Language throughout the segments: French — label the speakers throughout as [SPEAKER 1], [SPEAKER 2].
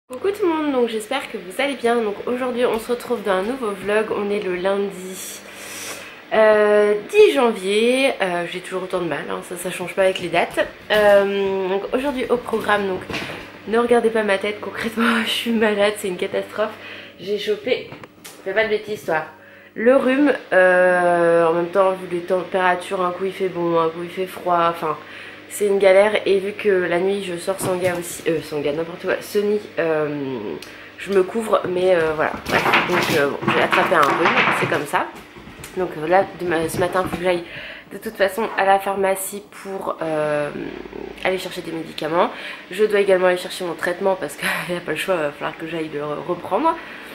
[SPEAKER 1] Coucou tout le monde, donc j'espère que vous allez bien. Donc aujourd'hui on se retrouve dans un nouveau vlog. On est le lundi 10 janvier. J'ai toujours autant de mal, hein, ça change pas avec les dates. Donc aujourd'hui au programme, donc ne regardez pas ma tête, concrètement je suis malade, c'est une catastrophe. J'ai chopé, fais pas de bêtises toi, le rhume, en même temps vu les températures, un coup il fait bon, un coup il fait froid, enfin c'est une galère. Et vu que la nuit je sors sans gars aussi, sans gars n'importe quoi, Sony, je me couvre, mais voilà, bref. Donc bon, j'ai attrapé un rhume, c'est comme ça. Donc là ce matin il faut que j'aille de toute façon à la pharmacie pour aller chercher des médicaments. Je dois également aller chercher mon traitement parce qu'il n'y a pas le choix, il va falloir que j'aille le reprendre.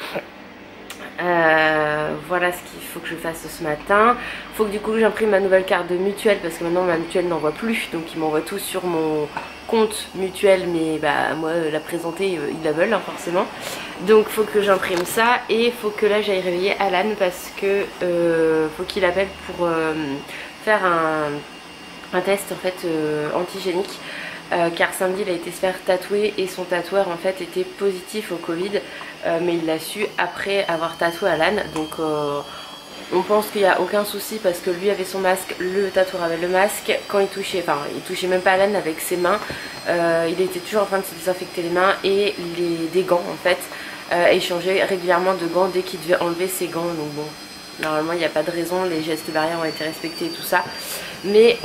[SPEAKER 1] Voilà ce qu'il faut que je fasse ce matin. Il faut que du coup j'imprime ma nouvelle carte de mutuelle parce que maintenant ma mutuelle n'envoie plus, donc ils m'envoient tout sur mon compte mutuelle, mais bah moi la présenter ils la veulent hein, forcément. Donc il faut que j'imprime ça et il faut que là j'aille réveiller Alan parce que faut qu'il appelle pour faire un test en fait antigénique. Car samedi il a été se faire tatouer et son tatoueur en fait était positif au Covid, mais il l'a su après avoir tatoué Alan. Donc on pense qu'il n'y a aucun souci parce que lui avait son masque, le tatoueur avait le masque. Quand il touchait, enfin il touchait même pas Alan avec ses mains, il était toujours en train de se désinfecter les mains et des gants en fait, et il changeait régulièrement de gants dès qu'il devait enlever ses gants. Donc bon, normalement il n'y a pas de raison, les gestes barrières ont été respectés et tout ça, mais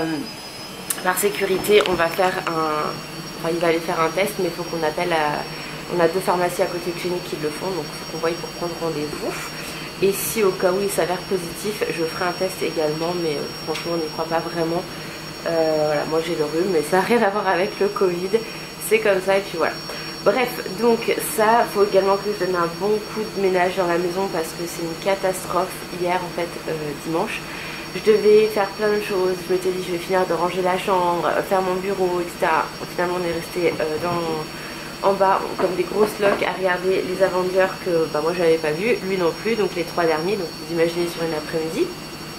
[SPEAKER 1] par sécurité on va faire enfin il va aller faire un test, mais il faut qu'on appelle on a deux pharmacies à côté de chez nous qui le font, donc il faut qu'on voie pour prendre rendez-vous. Et si au cas où il s'avère positif, je ferai un test également, mais franchement on n'y croit pas vraiment. Voilà, moi j'ai le rhume, mais ça n'a rien à voir avec le Covid, c'est comme ça et puis voilà. Bref, donc ça, il faut également que je donne un bon coup de ménage dans la maison parce que c'est une catastrophe. Hier en fait, dimanche, je devais faire plein de choses, je m'étais dit je vais finir de ranger la chambre, faire mon bureau, etc. Finalement on est resté en bas comme des grosses loques à regarder les Avengers que bah, moi j'avais pas vu, lui non plus, donc les 3 derniers, donc vous imaginez sur une après-midi.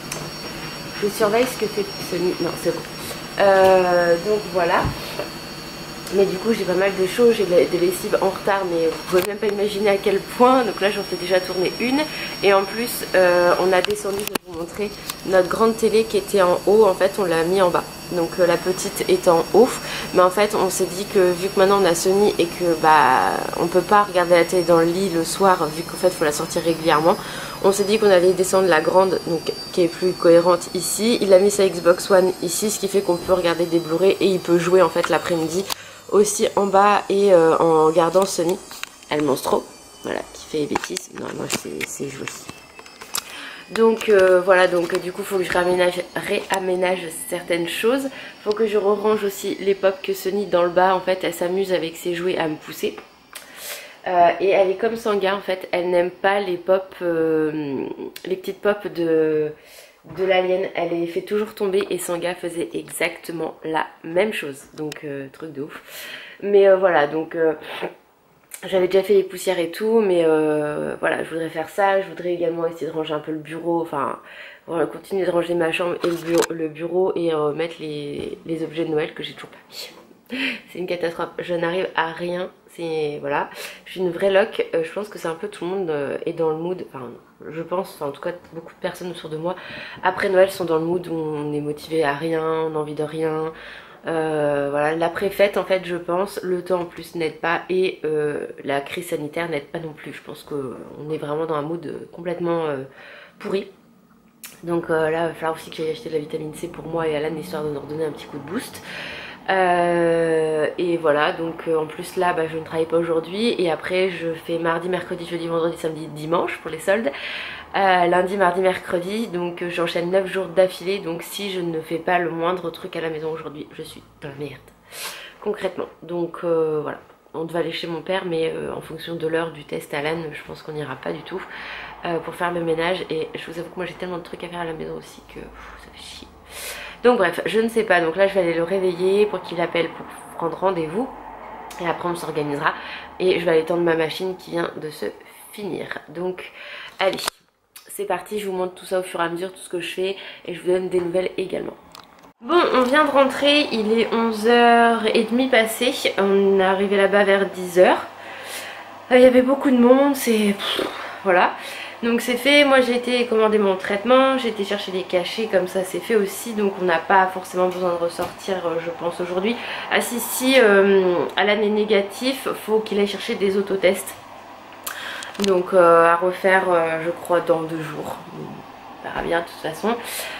[SPEAKER 1] Je surveille ce que fait Sony, non c'est bon. Donc voilà. Mais du coup j'ai pas mal de choses, j'ai des lessives en retard, mais vous pouvez même pas imaginer à quel point. Donc là j'en fais déjà tourner une. Et en plus on a descendu, je vais vous montrer, notre grande télé qui était en haut, en fait on l'a mis en bas. Donc la petite est en haut. Mais en fait on s'est dit que vu que maintenant on a Sony et que bah on peut pas regarder la télé dans le lit le soir, vu qu'en fait il faut la sortir régulièrement, on s'est dit qu'on allait descendre la grande, donc qui est plus cohérente ici. Il a mis sa Xbox One ici, ce qui fait qu'on peut regarder des Blu-ray et il peut jouer en fait l'après-midi aussi en bas, et en gardant Sony, elle monstro, voilà, qui fait les bêtises. Non, moi c'est joué. Donc voilà, donc du coup faut que je réaménage certaines choses. Faut que je range aussi les pop que Sony dans le bas, en fait elle s'amuse avec ses jouets à me pousser. Et elle est comme Sangha en fait, elle n'aime pas les pop, les petites pop de l'alien, elle les fait toujours tomber, et Sangha faisait exactement la même chose, donc truc de ouf. Mais voilà, donc j'avais déjà fait les poussières et tout, mais voilà, je voudrais faire ça. Je voudrais également essayer de ranger un peu le bureau, enfin voilà, continuer de ranger ma chambre et le bureau et mettre les objets de Noël que j'ai toujours pas mis. C'est une catastrophe, je n'arrive à rien, c'est voilà, je suis une vraie loque. Je pense que c'est un peu tout le monde est dans le mood, enfin je pense, enfin, en tout cas beaucoup de personnes autour de moi après Noël sont dans le mood où on est motivé à rien, on a envie de rien. Voilà, l'après-fête en fait je pense, le temps en plus n'aide pas, et la crise sanitaire n'aide pas non plus. Je pense qu'on est vraiment dans un mood complètement pourri. Donc là il va falloir aussi que j'aille acheter de la vitamine C pour moi et Alan, histoire de nous redonner un petit coup de boost. Et voilà, donc en plus là bah, je ne travaille pas aujourd'hui, et après je fais mardi, mercredi, jeudi, vendredi, samedi, dimanche pour les soldes. Lundi, mardi, mercredi, donc j'enchaîne 9 jours d'affilée. Donc si je ne fais pas le moindre truc à la maison aujourd'hui, je suis dans la merde concrètement. Donc voilà, on devait aller chez mon père, mais en fonction de l'heure du test Alan, je pense qu'on n'ira pas du tout pour faire le ménage. Et je vous avoue que moi j'ai tellement de trucs à faire à la maison aussi que ça fait chier. Donc bref, je ne sais pas, donc là je vais aller le réveiller pour qu'il appelle pour prendre rendez-vous, et après on s'organisera et je vais aller tendre ma machine qui vient de se finir. Donc allez, c'est parti, je vous montre tout ça au fur et à mesure, tout ce que je fais, et je vous donne des nouvelles également. Bon, on vient de rentrer, il est 11h30 passé, on est arrivé là-bas vers 10h. Il y avait beaucoup de monde, c'est... Voilà. Donc c'est fait, moi j'ai été commander mon traitement, j'ai été chercher des cachets, comme ça c'est fait aussi, donc on n'a pas forcément besoin de ressortir je pense aujourd'hui. Ah si Alan est négatif, faut qu'il aille chercher des autotests. Donc à refaire je crois dans 2 jours, on verra bien de toute façon.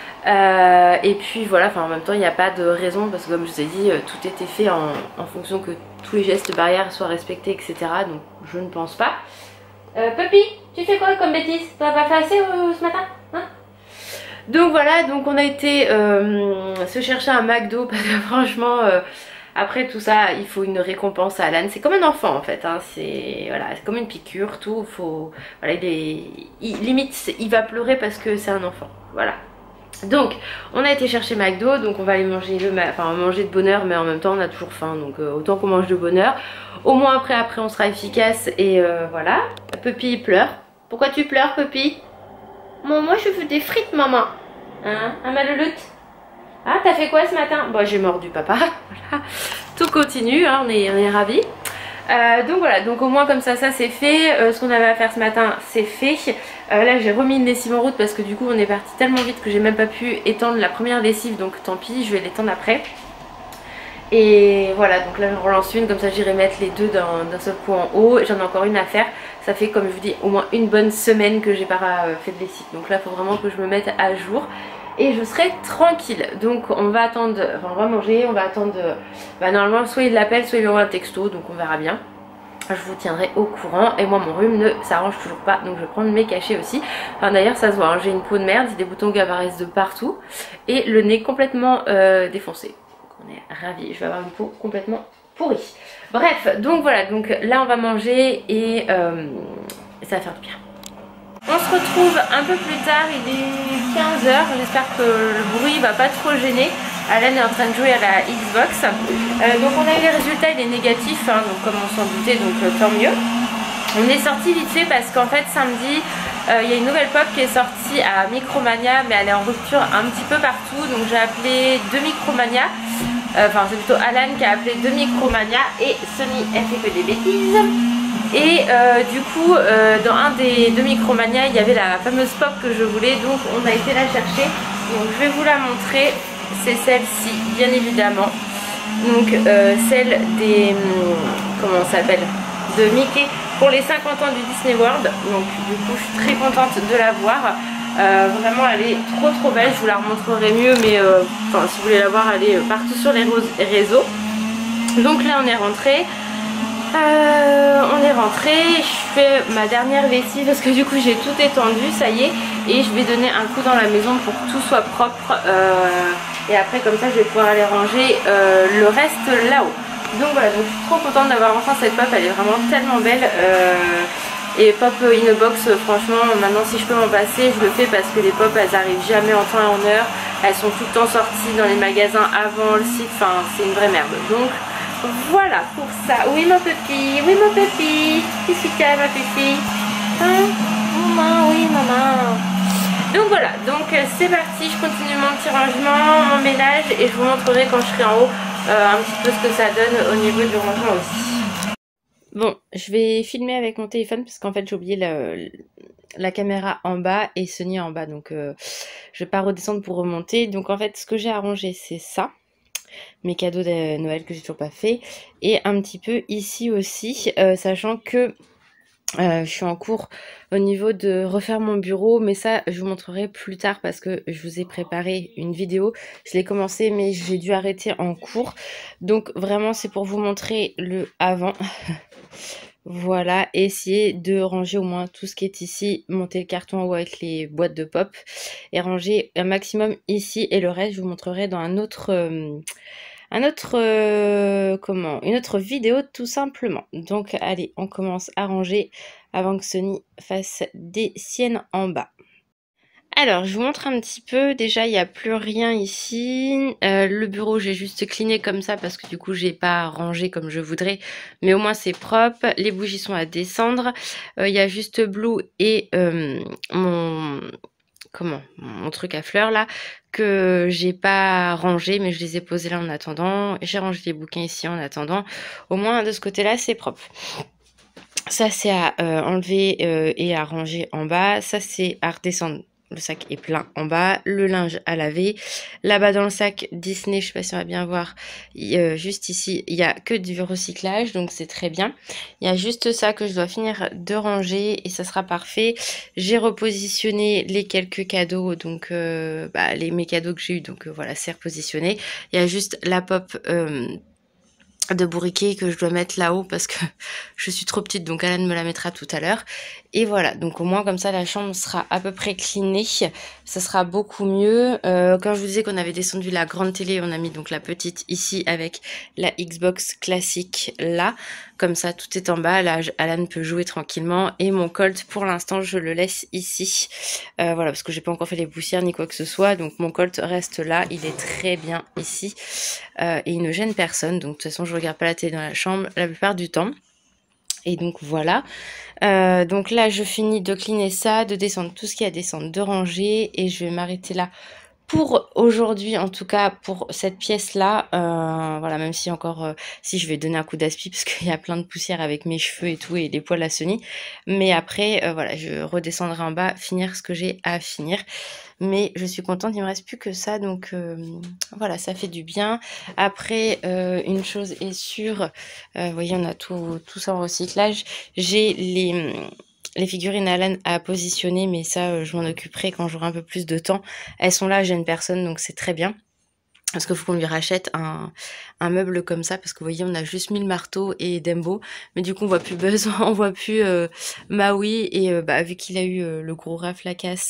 [SPEAKER 1] Et puis voilà, enfin en même temps il n'y a pas de raison parce que comme je vous ai dit tout était fait en fonction que tous les gestes barrières soient respectés, etc. Donc je ne pense pas. Puppy, tu fais quoi comme bêtise? T'as pas fait assez ce matin, hein? Donc voilà, donc on a été se chercher un McDo parce que franchement après tout ça il faut une récompense à Alan. C'est comme un enfant en fait, hein. C'est voilà, c'est comme une piqûre, tout. Faut, voilà, limite il va pleurer parce que c'est un enfant. Voilà. Donc on a été chercher McDo, donc on va aller manger manger de bonne heure, mais en même temps on a toujours faim, donc autant qu'on mange de bonne heure. Au moins après on sera efficace et voilà. Puppy il pleure. Pourquoi tu pleures Puppy? Moi je veux des frites maman. Hein, un maloulute? Ah t'as fait quoi ce matin? Bon j'ai mordu papa. Voilà. Tout continue, hein, on est ravis. Donc voilà, donc au moins comme ça c'est fait. Ce qu'on avait à faire ce matin c'est fait. Là j'ai remis une lessive en route parce que du coup on est parti tellement vite que j'ai même pas pu étendre la première lessive, donc tant pis, je vais l'étendre après. Et voilà, donc là je relance une, comme ça j'irai mettre les deux d'un seul coup en haut. J'en ai encore une à faire, ça fait comme je vous dis au moins une bonne semaine que j'ai pas fait de lessive. Donc là il faut vraiment que je me mette à jour et je serai tranquille. Donc on va attendre, enfin on va manger, on va attendre, normalement soit il l'appelle, soit il lui envoie un texto, donc on verra bien. Je vous tiendrai au courant. Et moi mon rhume ne s'arrange toujours pas, donc je vais prendre mes cachets aussi. Enfin d'ailleurs ça se voit, hein, j'ai une peau de merde, des boutons qui apparaissent de partout et le nez complètement défoncé. Donc on est ravis, je vais avoir une peau complètement pourrie. Bref, donc voilà, donc là on va manger et ça va faire du bien. On se retrouve un peu plus tard, il est 15 h, j'espère que le bruit va pas trop gêner. Alan est en train de jouer à la Xbox. Donc on a eu les résultats, il est négatif, hein, donc comme on s'en doutait, donc tant mieux. On est sorti vite fait parce qu'en fait samedi, il y a une nouvelle pop qui est sortie à Micromania, mais elle est en rupture un petit peu partout. Donc j'ai appelé 2 Micromania. Enfin c'est plutôt Alan qui a appelé 2 Micromania et Sony elle fait que des bêtises. Et du coup dans un des 2 Micromania il y avait la fameuse pop que je voulais, donc on a été la chercher. Donc je vais vous la montrer, c'est celle-ci bien évidemment. Donc celle des, comment ça s'appelle, de Mickey pour les 50 ans du Disney World. Donc du coup je suis très contente de la voir. Vraiment elle est trop belle, je vous la remontrerai mieux, mais si vous voulez la voir elle est partout sur les réseaux. Donc là on est rentré. Je fais ma dernière lessive parce que du coup j'ai tout étendu, ça y est, et je vais donner un coup dans la maison pour que tout soit propre et après comme ça je vais pouvoir aller ranger le reste là-haut. Donc voilà, donc je suis trop contente d'avoir enfin cette pop, elle est vraiment tellement belle. Et pop in a box, franchement maintenant si je peux m'en passer je le fais parce que les pop elles arrivent jamais en temps et en heure, elles sont tout le temps sorties dans les magasins avant le site, enfin c'est une vraie merde. Donc voilà pour ça. Oui mon petit, oui mon petit, qu'est-ce que tu as ma petite, hein? Maman, oui maman. Donc voilà, donc c'est parti, je continue mon petit rangement, mon ménage et je vous montrerai quand je serai en haut un petit peu ce que ça donne au niveau du rangement aussi. Bon, je vais filmer avec mon téléphone parce qu'en fait j'ai oublié la caméra en bas et Sony en bas, donc je vais pas redescendre pour remonter. Donc en fait ce que j'ai arrangé c'est ça, mes cadeaux de Noël que j'ai toujours pas fait, et un petit peu ici aussi, sachant que je suis en cours au niveau de refaire mon bureau, mais ça je vous montrerai plus tard parce que je vous ai préparé une vidéo. Je l'ai commencé mais j'ai dû arrêter en cours, donc vraiment c'est pour vous montrer le avant. Voilà, essayer de ranger au moins tout ce qui est ici, monter le carton en haut avec les boîtes de pop et ranger un maximum ici, et le reste je vous montrerai dans une autre vidéo tout simplement. Donc allez, on commence à ranger avant que Sony fasse des siennes en bas. Alors, je vous montre un petit peu. Déjà, il n'y a plus rien ici. Le bureau, j'ai juste cleané comme ça parce que du coup, j'ai pas rangé comme je voudrais. Mais au moins, c'est propre. Les bougies sont à descendre. Il y a juste Blue et mon truc à fleurs là que j'ai pas rangé, mais je les ai posés là en attendant. J'ai rangé les bouquins ici en attendant. Au moins, de ce côté-là, c'est propre. ça c'est à enlever et à ranger en bas. Ça c'est à redescendre. Le sac est plein en bas, le linge à laver. Là-bas dans le sac Disney, je sais pas si on va bien voir, juste ici, il y a que du recyclage, donc c'est très bien. Il y a juste ça que je dois finir de ranger et ça sera parfait. J'ai repositionné les quelques cadeaux, donc mes cadeaux que j'ai eu, donc voilà, c'est repositionné. Il y a juste la pop de bourriquet que je dois mettre là-haut parce que je suis trop petite, donc Alan me la mettra tout à l'heure. Et voilà, donc au moins comme ça la chambre sera à peu près cleanée, ça sera beaucoup mieux. Quand je vous disais qu'on avait descendu la grande télé, on a mis donc la petite ici avec la Xbox classique là, comme ça tout est en bas, là Alan peut jouer tranquillement et mon Colt pour l'instant je le laisse ici, voilà, parce que j'ai pas encore fait les poussières ni quoi que ce soit, donc mon Colt reste là, il est très bien ici et il ne gêne personne, donc de toute façon je regarde pas la télé dans la chambre la plupart du temps. Et donc voilà, donc là je finis de cleaner ça, de descendre tout ce qu'il y a à descendre, de ranger et je vais m'arrêter là pour aujourd'hui, en tout cas pour cette pièce là. Voilà, même si encore si je vais donner un coup d'aspi parce qu'il y a plein de poussière avec mes cheveux et tout et les poils à Sony, mais après voilà, je redescendrai en bas finir ce que j'ai à finir. Mais je suis contente, il me reste plus que ça, donc voilà, ça fait du bien. Après, une chose est sûre, vous voyez, on a tout ça en recyclage. J'ai les figurines Alan à positionner, mais ça, je m'en occuperai quand j'aurai un peu plus de temps. Elles sont là, j'ai une personne, donc c'est très bien. Parce qu'il faut qu'on lui rachète un meuble comme ça, parce que vous voyez, on a juste mis le marteau et Dembo, mais du coup on voit plus Buzz, on voit plus Maui, et vu qu'il a eu le gros rafle à casse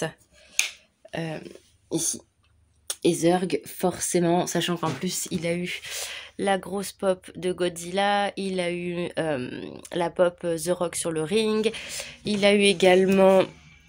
[SPEAKER 1] ici, et Zurg, forcément, sachant qu'en plus il a eu la grosse pop de Godzilla, il a eu la pop The Rock sur le ring, il a eu également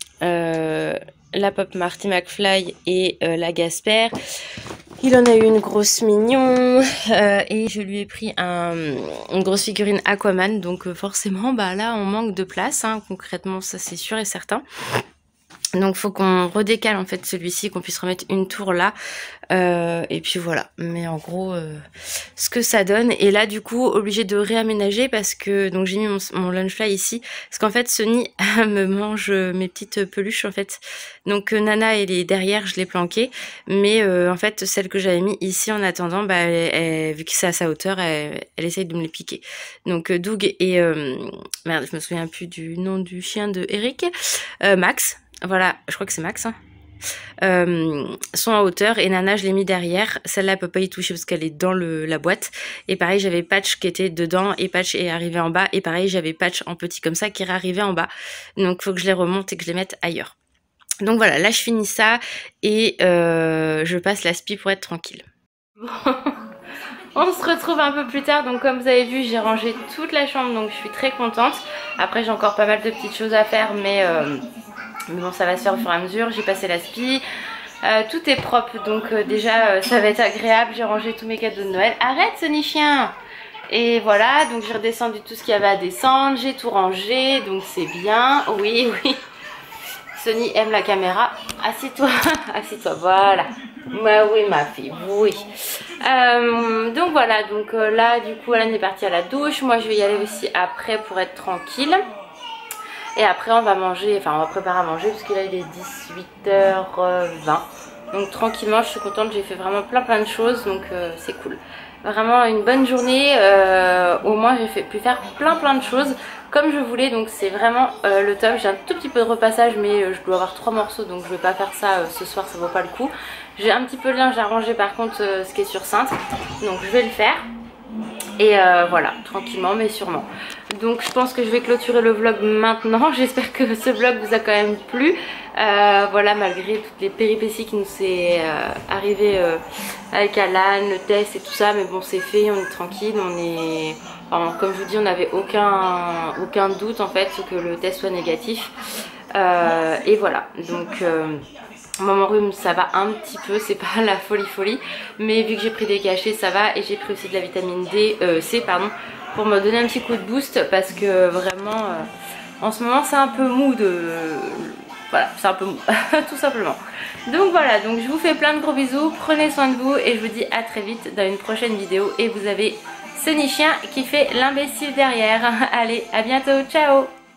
[SPEAKER 1] la pop Marty McFly et la Gasper. Il en a eu une grosse mignon et je lui ai pris une grosse figurine Aquaman, donc forcément là on manque de place, hein, concrètement ça c'est sûr et certain. Donc faut qu'on redécale en fait celui-ci, qu'on puisse remettre une tour là, et puis voilà. Mais en gros, ce que ça donne. Et là du coup, obligée de réaménager parce que donc j'ai mis mon Lunchfly ici, parce qu'en fait Sony me mange mes petites peluches en fait. Donc Nana elle est derrière, je l'ai planquée, mais en fait celle que j'avais mis ici en attendant, vu que c'est à sa hauteur, elle essaye de me les piquer. Donc Doug et merde, je me souviens plus du nom du chien de Eric, Max. Voilà, je crois que c'est Max, hein. Sont à hauteur et Nana je l'ai mis derrière. Celle-là elle peut pas y toucher parce qu'elle est dans la boîte. Et pareil j'avais Patch qui était dedans et Patch est arrivé en bas. Et pareil j'avais Patch en petit comme ça qui est arrivé en bas. Donc faut que je les remonte et que je les mette ailleurs. Donc voilà, là je finis ça et je passe l'aspi pour être tranquille. Bon. On se retrouve un peu plus tard, donc comme vous avez vu j'ai rangé toute la chambre, donc je suis très contente. Après j'ai encore pas mal de petites choses à faire, mais bon ça va se faire au fur et à mesure. J'ai passé l'aspi, tout est propre, donc déjà ça va être agréable. J'ai rangé tous mes cadeaux de Noël. Arrête Sony chien. Et voilà, donc j'ai redescendu tout ce qu'il y avait à descendre, j'ai tout rangé, donc c'est bien. Oui, oui, Sony aime la caméra. Assieds-toi, assieds-toi, voilà. Bah oui ma fille, oui. Donc voilà, donc là du coup Alan est partie à la douche. Moi je vais y aller aussi après pour être tranquille. Et après on va manger, enfin on va préparer à manger parce que là il est 18h20. Donc tranquillement, je suis contente, j'ai fait vraiment plein de choses, donc c'est cool. Vraiment une bonne journée, au moins j'ai pu faire plein de choses comme je voulais, donc c'est vraiment le top. J'ai un tout petit peu de repassage, mais je dois avoir 3 morceaux, donc je vais pas faire ça ce soir, ça vaut pas le coup. J'ai un petit peu de linge à ranger par contre, ce qui est sur cintre, donc je vais le faire. Et voilà, tranquillement mais sûrement. Donc je pense que je vais clôturer le vlog maintenant. J'espère que ce vlog vous a quand même plu. Voilà, malgré toutes les péripéties qui nous s'est arrivées avec Alan, le test et tout ça. Mais bon, c'est fait, on est tranquille, on est... Enfin, comme je vous dis, on n'avait aucun doute en fait que le test soit négatif. Et voilà, donc... mon rhume ça va un petit peu, c'est pas la folie, mais vu que j'ai pris des cachets ça va, et j'ai pris aussi de la vitamine C pardon, pour me donner un petit coup de boost, parce que vraiment en ce moment c'est un peu mou voilà, c'est un peu mou tout simplement. Donc voilà, donc je vous fais plein de gros bisous, prenez soin de vous et je vous dis à très vite dans une prochaine vidéo. Et vous avez
[SPEAKER 2] ce nichien qui fait l'imbécile derrière. Allez, à bientôt, ciao!